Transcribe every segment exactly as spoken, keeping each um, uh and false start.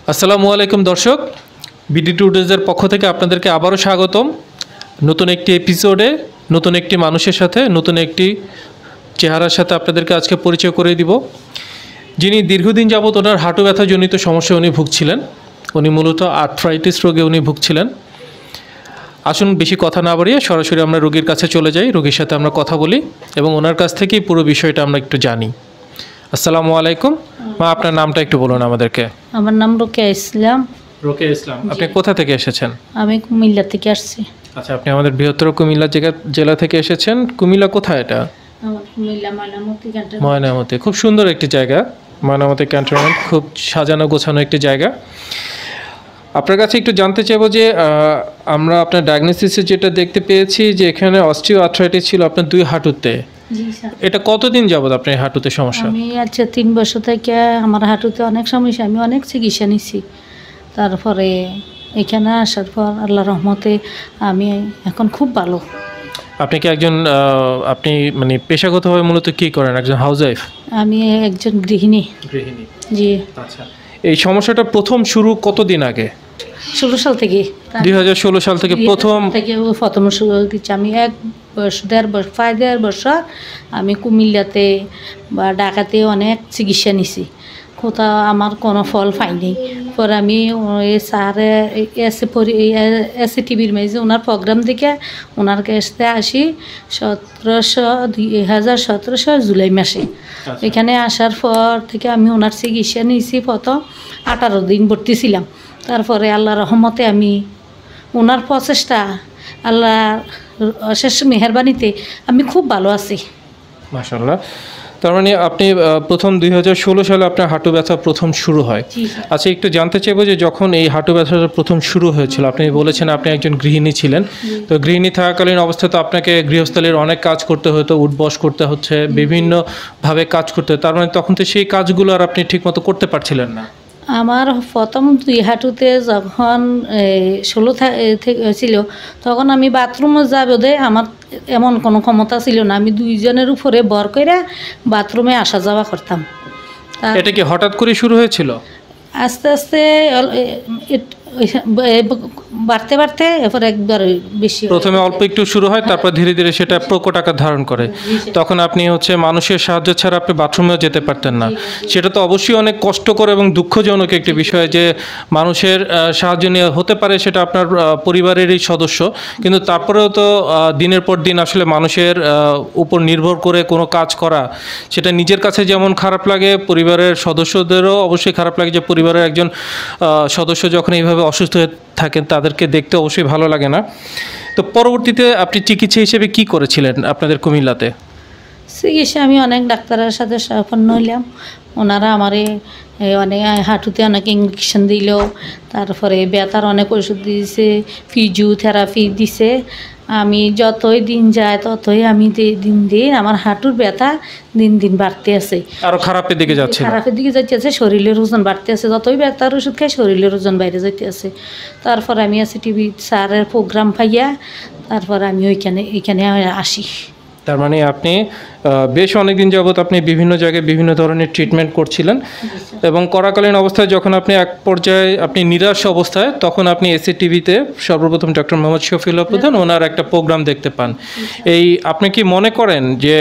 আসসালামু আলাইকুম দর্শক, বিডি টুডেজের পক্ষ থেকে আপনাদেরকে আবারও স্বাগতম। নতুন একটি এপিসোডে নতুন একটি মানুষের সাথে নতুন একটি চেহারার সাথে আপনাদেরকে আজকে পরিচয় করে দিব, যিনি দীর্ঘদিন যাবৎ ওনার হাঁটু ব্যথাজনিত সমস্যা উনি ভুগছিলেন। উনি মূলত আর্থ্রাইটিস রোগে উনি ভুগছিলেন। আসুন বেশি কথা না বাড়িয়ে সরাসরি আমরা রোগীর কাছে চলে যাই, রোগীর সাথে আমরা কথা বলি এবং ওনার কাছ থেকেই পুরো বিষয়টা আমরা একটু জানি। আসসালামু আলাইকুম মা, আপনার নামটা একটু বলুন আমাদেরকে। আমার নাম রোকেয়া ইসলাম। রোকেয়া ইসলাম, আপনি কোথা থেকে এসেছেন? আমি কুমিল্লা থেকে আসছি। আচ্ছা, আপনি আমাদের বৃহত্তর কুমিল্লা জেলা থেকে এসেছেন। কুমিল্লা কোথায় এটা? কুমিল্লা ময়নামতি ক্যান্টনমেন্ট। ময়নামতি, খুব সুন্দর একটি জায়গা। ময়নামতি ক্যান্টনমেন্ট খুব সাজানো গোছানো একটি জায়গা। আপনার কাছে একটু জানতে চাইবো যে আমরা আপনার ডায়াগনোসিসে যেটা দেখতে পেয়েছি যে এখানে অস্টিও আর্থ্রাইটিস ছিল আপনার দুই হাঁটুতে। এটা কতদিন যাবত আপনার হাঁটুতে সমস্যা? আমি আচ্ছা তিন বছর থেকে আমার হাঁটুতে অনেক সমস্যা, আমি অনেক চিকিৎসা নিছি। তারপরে এখানে আসার পর আল্লাহ রহমতে আমি এখন খুব ভালো। আপনি কি একজন আপনি মানে পেশাগতভাবে মূলত কি করেন? একজন হাউসওয়াইফ? আমি একজন গৃহিণী। গৃহিণী, জি। আচ্ছা, এই সমস্যাটা প্রথম শুরু কতদিন আগে? ষোলো সাল থেকে। দুই হাজার ষোলো সাল থেকে প্রথম থেকে প্রথম শুরু দিচ্ছি। আমি এক বছর দেড় বছর প্রায় দেড় বছর আমি কুমিল্লাতে বা ঢাকাতে অনেক চিকিৎসা নিছি, কোথাও আমার কোনো ফল পাইনি। পরে আমি স্যারে এসে এসে টিভির মেঝে ওনার প্রোগ্রাম দেখে ওনার কাছে আসি সতেরোশো দুই হাজার সতেরোশো জুলাই মাসে। এখানে আসার পর থেকে আমি ওনার চিকিৎসা নিয়েছি। প্রথম আঠারো দিন ভর্তি ছিলাম। তারপরে আল্লাহ রহমতে আমি ওনার প্রচেষ্টা, আল্লাহ অশেষ মেহেরবানিতে আমি খুব ভালো আছি, মাশাআল্লাহ। তার মানে আপনি প্রথম দুই হাজার ষোলো সালে আপনার হাঁটু ব্যথা প্রথম শুরু হয়। আচ্ছা, একটু জানতে চাইবো যে যখন এই হাঁটু ব্যথাটা প্রথম শুরু হয়েছিল, আপনি বলেছেন আপনি একজন গৃহিণী ছিলেন, তো গৃহিণী থাকাকালীন অবস্থায় তো আপনাকে গৃহস্থলীর অনেক কাজ করতে হতো, উঠবস করতে হচ্ছে, বিভিন্নভাবে কাজ করতে হতো। তার মানে তখন তো সেই কাজগুলো আর আপনি ঠিকমতো করতে পারছিলেন না। আমার প্রথম দুই হাঁটুতে যখন ষোলো ছিল তখন আমি বাথরুমে যাবো দে আমার এমন কোনো ক্ষমতা ছিল না। আমি দুইজনের উপরে ভর করে বাথরুমে আসা যাওয়া করতাম। এটা কি হঠাৎ করে শুরু হয়েছিল? আস্তে আস্তে বাড়তে বাড়তে এরপর একবার বেশি। প্রথমে অল্প একটু শুরু হয়, তারপর ধীরে ধীরে সেটা প্রকট আকার ধারণ করে। তখন আপনি হচ্ছে মানুষের সাহায্য ছাড়া আপনি বাথরুমেও যেতে পারতেন না। সেটা তো অবশ্যই অনেক কষ্টকর এবং দুঃখজনক একটি বিষয় যে মানুষের সাহায্য নিয়ে হতে পারে সেটা আপনার পরিবারেরই সদস্য, কিন্তু তারপরেও তো দিনের পর দিন আসলে মানুষের উপর নির্ভর করে কোনো কাজ করা, সেটা নিজের কাছে যেমন খারাপ লাগে, পরিবারের সদস্যদেরও অবশ্যই খারাপ লাগে যে পরিবারের একজন সদস্য যখন এইভাবে অসুস্থ হয়ে থাকেন তাদেরকে দেখতে অবশ্যই ভালো লাগে না। তো পরবর্তীতে আপনি চিকিৎসা হিসেবে কি করেছিলেন আপনাদের কুমিল্লাতে? চিকিৎসা আমি অনেক ডাক্তারের সাথে সম্পন্ন হইলাম। ওনারা আমারে অনেক হাঁটুতে অনেক ইঞ্জেকশন দিল, তারপরে ব্যথার অনেক ওষুধ দিয়েছে, ফিজিওথেরাপি দিছে। আমি যতই দিন যায় ততই আমি দিন দিন আমার হাঁটুর ব্যথা দিন দিন বাড়তে আছে, আরো খারাপের দিকে যাচ্ছে, খারাপের দিকে যাচ্ছে আছে। শরীরের ওজন বাড়তে আছে, যতই ব্যথার ওষুধ খাই শরীরের ওজন বাইরে যাইতে আছে। তারপর আমি আছি টিভি স্যারের প্রোগ্রাম পাইয়া, তারপর আমি ওইখানে এইখানে আসি। তার মানে আপনি বেশ অনেকদিন যাবৎ আপনি বিভিন্ন জায়গায় বিভিন্ন ধরনের ট্রিটমেন্ট করছিলেন এবং করাকালীন অবস্থায় যখন আপনি এক পর্যায়ে আপনি নিরাশ অবস্থায়, তখন আপনি এসি টিভিতে সর্বপ্রথম ডক্টর মোহাম্মদ শফিউল্লাহ প্রধান ওনার একটা প্রোগ্রাম দেখতে পান। এই আপনি কি মনে করেন যে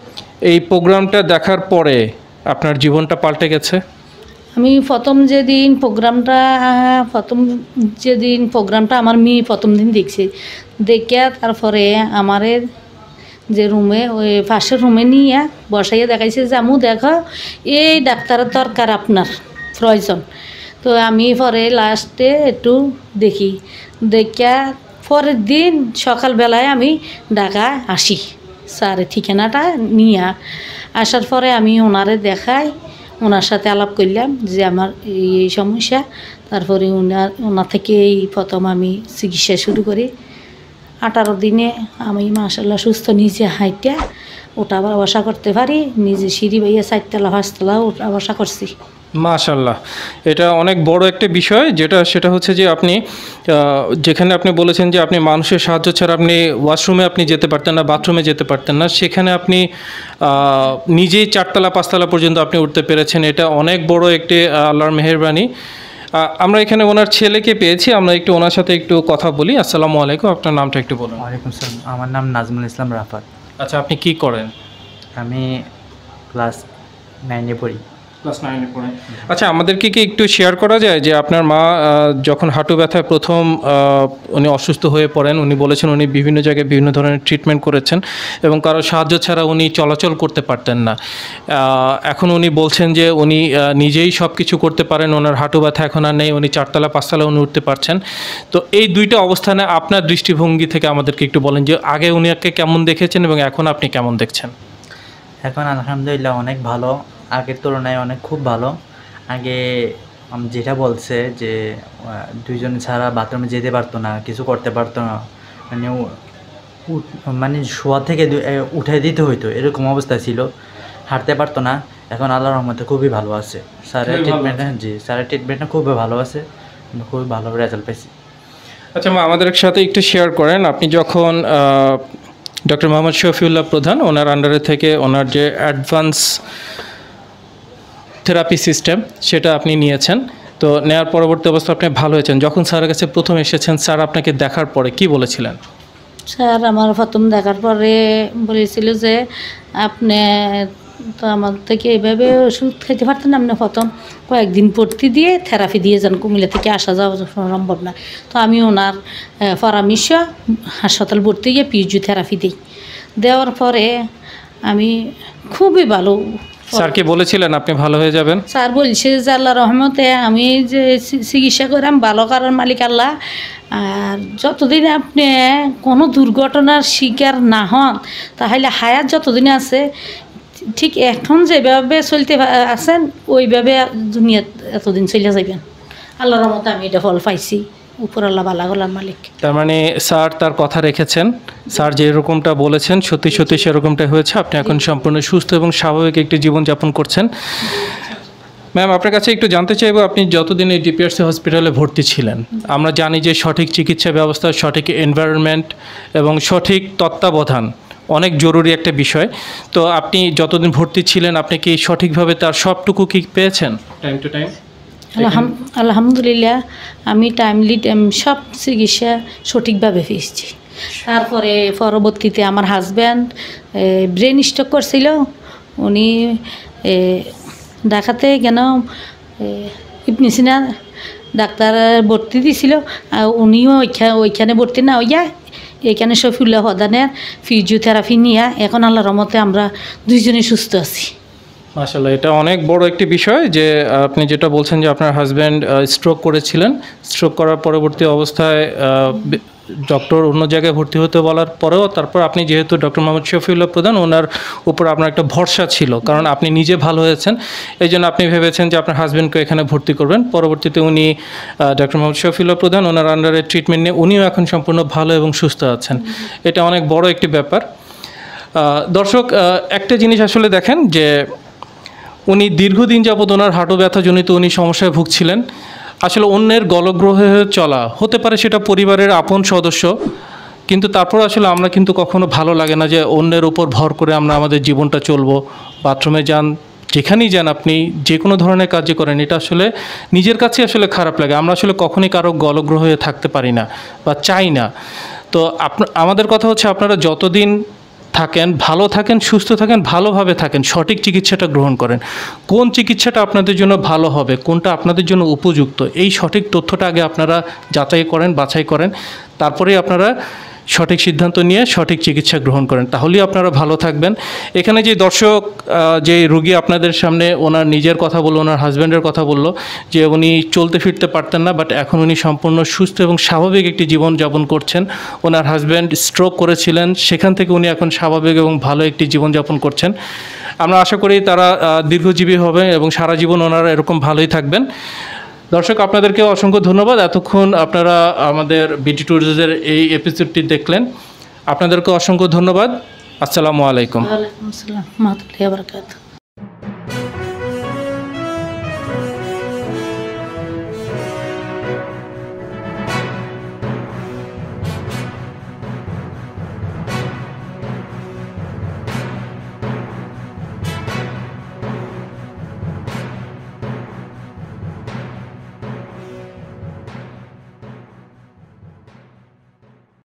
এই প্রোগ্রামটা দেখার পরে আপনার জীবনটা পাল্টে গেছে? আমি প্রথম যেদিন প্রোগ্রামটা প্রথম যেদিন প্রোগ্রামটা আমার মেয়ে প্রথম দিন দেখছি, দেখে তারপরে আমাদের যে রুমে ওই পাশের রুমে নিয়ে বসাইয়া দেখাইছে যে আমু দেখো এই ডাক্তারের দরকার, আপনার প্রয়োজন। তো আমি পরে লাস্টে একটু দেখি, দেখা পরের দিন সকালবেলায় আমি ঢাকা আসি স্যারের ঠিকানাটা নিয়ে। আসার পরে আমি ওনারে দেখাই, ওনার সাথে আলাপ করলাম যে আমার এই সমস্যা। তারপরে ওনার ওনার থেকে এই প্রথম আমি চিকিৎসা শুরু করি। আঠারো দিনে আমি মাশাআল্লাহ সুস্থ, নিজে হাইটা ওটা বসা করতে পারি, নিজে সিঁড়ি বাইয়া চারতলা পাঁচতলা ওটা বসা করছি। মাশাআল্লাহ, এটা অনেক বড় একটা বিষয়, যেটা সেটা হচ্ছে যে আপনি যেখানে আপনি বলেছেন যে আপনি মানুষের সাহায্য ছাড়া আপনি ওয়াশরুমে আপনি যেতে পারতেন না, বাথরুমে যেতে পারতেন না, সেখানে আপনি নিজেই চারতলা পাঁচতলা পর্যন্ত আপনি উঠতে পেরেছেন। এটা অনেক বড় একটি আল্লাহর মেহেরবানি। আমরা এখানে ওনার ছেলেকে পেয়েছি, আমরা একটু ওনার সাথে একটু কথা বলি। আসসালামু আলাইকুম, আপনার নামটা একটু বলুন। ওয়ালাইকুম সালাম, আমার নাম নাজমুল ইসলাম রাফাত। আচ্ছা, আপনি কি করেন? আমি ক্লাস নাইনে পড়ি। ক্লাস নাইনে পড়েন। আচ্ছা, আমাদেরকে কি একটু শেয়ার করা যায় যে আপনার মা যখন হাঁটু ব্যথায় প্রথম উনি অসুস্থ হয়ে পড়েন, উনি বলেছেন উনি বিভিন্ন জায়গায় বিভিন্ন ধরনের ট্রিটমেন্ট করেছেন এবং কারো সাহায্য ছাড়া উনি চলাচল করতে পারতেন না। এখন উনি বলছেন যে উনি নিজেই সব কিছু করতে পারেন, ওনার হাঁটু ব্যথা এখন আর নেই, উনি চারতলা পাঁচতলা উনি উঠতে পারছেন। তো এই দুইটা অবস্থানে আপনার দৃষ্টিভঙ্গি থেকে আমাদেরকে একটু বলেন যে আগে উনিকে কেমন দেখেছেন এবং এখন আপনি কেমন দেখছেন? এখন আলহামদুলিল্লাহ অনেক ভালো, আগের তুলনায় অনেক খুব ভালো। আগে যেটা বলছে যে দুইজন ছাড়া বাথরুমে যেতে পারতো না, কিছু করতে পারতো না, মানে মানে শোয়া থেকে উঠে দিতে হইতো, এরকম অবস্থা ছিল, হাঁটতে পারতো না। এখন আল্লাহর রহমতে খুবই ভালো আছে। স্যারের ট্রিটমেন্টটা জি স্যারের ট্রিটমেন্টটা খুবই ভালো আছে, খুবই ভালো রেজাল্ট পেয়েছি। আচ্ছা মা, আমাদের সাথে একটু শেয়ার করেন, আপনি যখন ডক্টর মোহাম্মদ শফিউল্লাহ প্রধান ওনার আন্ডারে থেকে ওনার যে অ্যাডভান্স থেরাপি সিস্টেম সেটা আপনি নিয়েছেন, তো নেওয়ার পরবর্তী অবস্থা আপনি ভালো হয়েছেন। যখন স্যারের কাছে প্রথম এসেছেন, স্যার আপনাকে দেখার পরে কি বলেছিলেন? স্যার আমার প্রথম দেখার পরে বলেছিল যে আপনি তো আমার থেকে এইভাবে ওষুধ খেতে পারতেন, আপনি প্রথম কয়েকদিন ভর্তি দিয়ে থেরাপি দিয়ে যান, কুমিল্লা থেকে আসা যাওয়া সম্ভব না। তো আমি ওনার পরামর্শ হাসপাতাল ভর্তি গিয়ে ফিজিওথেরাপি দিই। দেওয়ার পরে আমি খুবই ভালো। স্যার কি বলেছিলেন আপনি ভালো হয়ে যাবেন? স্যার বলছে যে আল্লাহ রহমতে আমি যে চিকিৎসা করাম ভালো করার মালিক আল্লাহ, আর যতদিন আপনি কোনো দুর্ঘটনার শিকার না হন তাহলে হায়াত যতদিন আছে ঠিক এখন যেভাবে চলতে আছেন ওইভাবে দুনিয়া এতদিন চলে যাবেন। আল্লাহর রহমতে আমি এটা ফল পাইছি, উপর আল্লাহ বালা গলার মালিক। তার মানে স্যার তার কথা রেখেছেন, স্যার যেরকমটা বলেছেন সত্যি সত্যি সেরকমটা হয়েছে। আপনি এখন সম্পূর্ণ সুস্থ এবং স্বাভাবিক একটি জীবনযাপন করছেন। ম্যাম, আপনার কাছে একটু জানতে চাইবো, আপনি যতদিন এই ডিপিআরসি হসপিটালে ভর্তি ছিলেন, আমরা জানি যে সঠিক চিকিৎসা ব্যবস্থা, সঠিক এনভায়রনমেন্ট এবং সঠিক তত্ত্বাবধান অনেক জরুরি একটা বিষয়। তো আপনি যতদিন ভর্তি ছিলেন আপনি কি সঠিকভাবে তার সবটুকু কি পেয়েছেন টাইম টু টাইম? আলহামদুলিল্লাহ, আমি টাইমলি টাইম সব চিকিৎসা সঠিকভাবে পেয়েছি। তারপরে পরবর্তীতে আমার হাজব্যান্ড ব্রেন স্ট্রোক করছিল, উনি দেখাতে কেন ইবনে সিনা ডাক্তার ভর্তি দিয়েছিল, উনিও ওইখানে ওইখানে ভর্তি না হইয়া এখানে শফিউল্লাহ প্রধানের ফিজিওথেরাপি নিয়ে এখন আল্লাহর রহমতে আমরা দুইজনে সুস্থ আছি। মাশাআল্লাহ, এটা অনেক বড় একটি বিষয় যে আপনি যেটা বলছেন যে আপনার হাজব্যান্ড স্ট্রোক করেছিলেন, স্ট্রোক করার পরবর্তী অবস্থায় ডক্টর অন্য জায়গায় ভর্তি হতে বলার পরেও তারপর আপনি যেহেতু ডক্টর মোহাম্মদ শফিউল্লাহ প্রধান ওনার উপর আপনার একটা ভরসা ছিল, কারণ আপনি নিজে ভালো হয়েছেন, এই জন্য আপনি ভেবেছেন যে আপনার হাজব্যান্ডকে এখানে ভর্তি করবেন। পরবর্তীতে উনি ডক্টর মোহাম্মদ শফিউল্লাহ প্রধান ওনার আন্ডারে ট্রিটমেন্ট নিয়ে উনিও এখন সম্পূর্ণ ভালো এবং সুস্থ আছেন। এটা অনেক বড় একটি ব্যাপার। দর্শক, একটা জিনিস আসলে দেখেন যে উনি দীর্ঘদিন যাবৎ ওনার হাঁটু ব্যথাজনিত উনি সমস্যায় ভুগছিলেন। আসলে অন্যের গলগ্রহে চলা হতে পারে সেটা পরিবারের আপন সদস্য, কিন্তু তারপর আসলে আমরা কিন্তু কখনো ভালো লাগে না যে অন্যের উপর ভর করে আমরা আমাদের জীবনটা চলবো। বাথরুমে যান, যেখানেই যান, আপনি যে কোনো ধরনের কাজই করেন, এটা আসলে নিজের কাছে আসলে খারাপ লাগে। আমরা আসলে কখনোই কারো গলগ্রহ হয়ে থাকতে পারি না বা চাই না। তো আপনা আমাদের কথা হচ্ছে আপনারা যতদিন থাকেন ভালো থাকেন, সুস্থ থাকেন, ভালোভাবে থাকেন, সঠিক চিকিৎসাটা গ্রহণ করেন। কোন চিকিৎসাটা আপনাদের জন্য ভালো হবে, কোনটা আপনাদের জন্য উপযুক্ত, এই সঠিক তথ্যটা আগে আপনারা যাচাই করেন, বাছাই করেন, তারপরেই আপনারা সঠিক সিদ্ধান্ত নিয়ে সঠিক চিকিৎসা গ্রহণ করেন, তাহলেই আপনারা ভালো থাকবেন। এখানে যে দর্শক, যে রুগী আপনাদের সামনে ওনার নিজের কথা বললো, ওনার হাজব্যান্ডের কথা বললো যে উনি চলতে ফিরতে পারতেন না, বাট এখন উনি সম্পূর্ণ সুস্থ এবং স্বাভাবিক একটি জীবন যাপন করছেন। ওনার হাজব্যান্ড স্ট্রোক করেছিলেন, সেখান থেকে উনি এখন স্বাভাবিক এবং ভালো একটি জীবনযাপন করছেন। আমরা আশা করি তারা দীর্ঘজীবী হবে এবং সারা জীবন ওনারা এরকম ভালোই থাকবেন। দর্শক, আপনাদেরকে অসংখ্য ধন্যবাদ, এতক্ষণ আপনারা আমাদের বিডি ট্যুরসের এই এপিসোডটি দেখলেন। আপনাদেরকে অসংখ্য ধন্যবাদ। আসসালামু আলাইকুম। ওয়ালাইকুম আসসালাম ওয়া রাহমাতুল্লাহি ওয়া বারাকাতুহু।